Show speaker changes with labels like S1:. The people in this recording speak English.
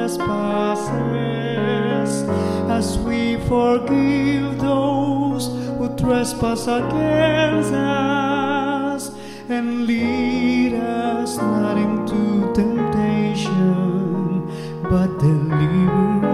S1: trespasses, as we forgive those who trespass against us. And lead us not into temptation, but deliver